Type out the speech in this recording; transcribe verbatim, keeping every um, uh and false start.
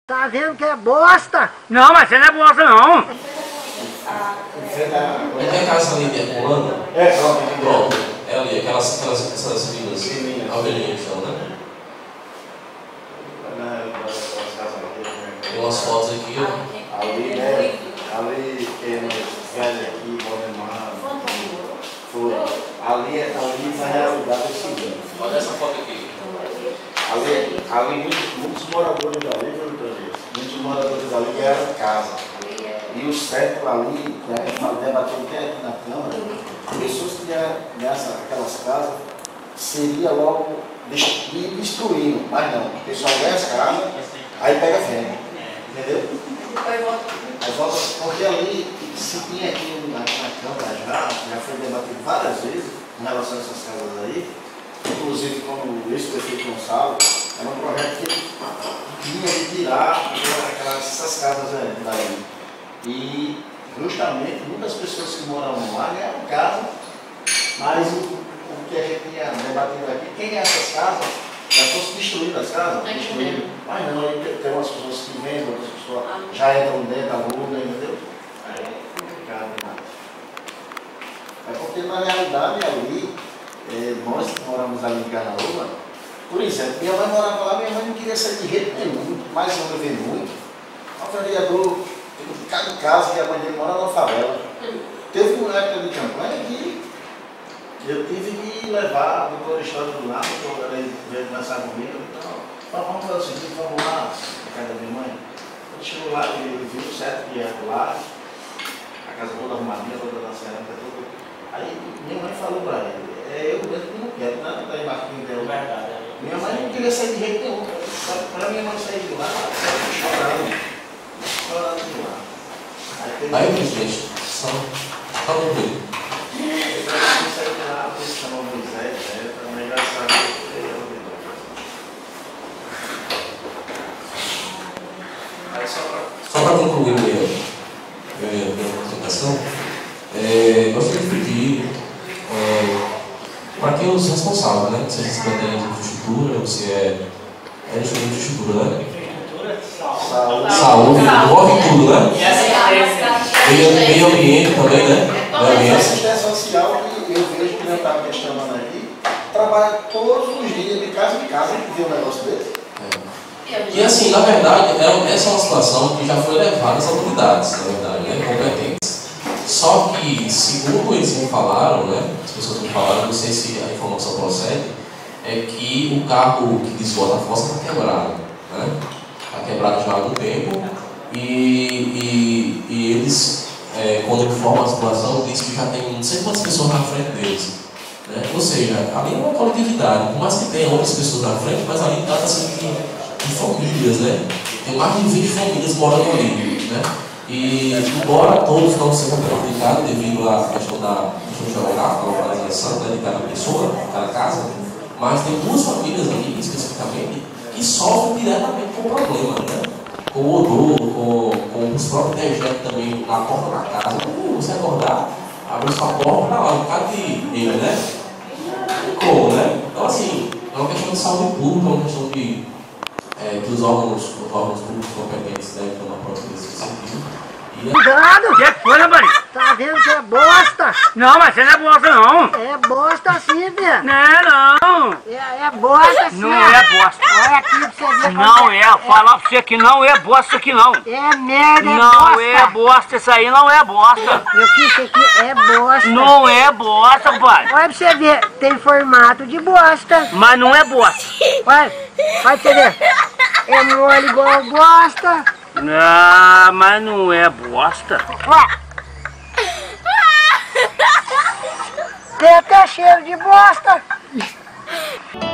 Tá vendo que é bosta? Não, mas você não é bosta não. Não tem a casa ali de Colando? É, pronto. Pronto. É ali, aquelas, aquelas, essas vilas, a ovelhinha que chama, né? Tem umas fotos aqui, ó. Ali, né? Ali tem velho aqui, Valdemar. Ali, ali na realidade é o seguinte. Olha essa foto aqui. Ali, ali muitos, muitos moradores dali, viu, doutor? Muitos moradores dali ganharam casa. E o certo ali, que a gente debateu até aqui na Câmara, pessoas que ganhassem aquelas casas, seria logo ir destruindo. Mas não, o pessoal ganha as casas, aí pega venda. Entendeu? Aí volta, porque ali, se tinha aqui na, na Câmara já, já foi debatido várias vezes em relação a essas casas aí, inclusive como o ex-prefeito Gonçalo, era um projeto que tinha de tirar aquelas, essas casas daí. E justamente muitas pessoas que moravam lá ganharam casa, mas o, o que a gente tinha debatido aqui, quem é essas casas, já fosse destruídas as casas, destruídas. Mas não, tem umas pessoas que vendem, outras pessoas já entram dentro, alugam, entendeu? Aí é complicado demais. É porque na realidade ali, é, nós que moramos ali em Carnaúba, por exemplo, minha mãe morava lá, minha mãe não queria sair de jeito nenhum, mas não viver muito. O vereador, cada casa que a mãe dele mora na favela. Teve uma época de campanha que eu tive que levar o doutor Histórico lá, o doutor ele veio conversar comigo, então, vamos fazer o seguinte, vamos lá na casa da minha mãe. Quando chegou lá, ele viu certo que ia lá, a casa toda arrumadinha, toda na cerâmica, toda. Aí minha mãe falou para ele, é eu mesmo que não quero, né? Tá em Marquinhos dela. Verdade. Minha mãe não queria sair de jeito nenhum. Para minha mãe sair de lá, chorando. Chorando de lá. Aí, Aí, presidente, só tá no meio. Eu saí de lá, eu chamou o Moisés, né? Também já sabia que ele era o Só para concluir minha, minha, minha apresentação, é, gostaria de pedir é, para quem é os responsáveis, né? Se é Secretaria de Infraestrutura, ou se é, é de Infraestrutura, né? Saúde, Saúde, envolve tudo, né? Meio, meio ambiente também, né? A assistência social que eu vejo que não estava questionando aqui, trabalha todos os dias, de casa em casa, que vê um negócio desse. É. E assim, na verdade, é, essa é uma situação que já foi levada às autoridades, na verdade, né? Competentes. Só que, segundo eles me falaram, né? As pessoas me falaram, não sei se a informação procede, é que o carro que desbota a fossa está quebrado, né? Está quebrado já há algum tempo e, e, e eles, é, quando informam a situação, dizem que já tem não sei quantas pessoas na frente deles, né? Ou seja, ali é uma coletividade, por mais que tenha outras pessoas na frente, mas ali trata-se de, de famílias, né? Tem mais de vinte famílias morando ali, né? E embora todos não sejam prejudicados devido à questão da questão geográfica, da localização, né, de cada pessoa, de cada casa, mas tem duas famílias ali especificamente que sofrem diretamente com o problema, né? Com o odor, com, com os próprios dejetos também na porta da casa. Quando você acordar, abre sua porta para lá, um bocado de ele, né? Como, né? Então, assim, é uma questão de saúde pública, é uma questão de, é, que os órgãos, os órgãos públicos competentes devem tomar providência nesse sentido. Cuidado! Que foi, rapaz? Tá vendo que é bosta? Não, mas você não é bosta não. É bosta sim, velho. Não é não. É, é bosta sim. Não é bosta. Olha aqui pra você ver. Não é, falar pra você que não é bosta isso aqui não. É merda, é Não bosta. é bosta, isso aí não é bosta. Meu filho, isso aqui é bosta. Não é bosta, pai. Olha pra você ver, tem formato de bosta. Mas não é bosta. Olha, olha pra você ver. É mole igual bosta. Não, mas não é bosta. Ó. Tem até cheiro de bosta.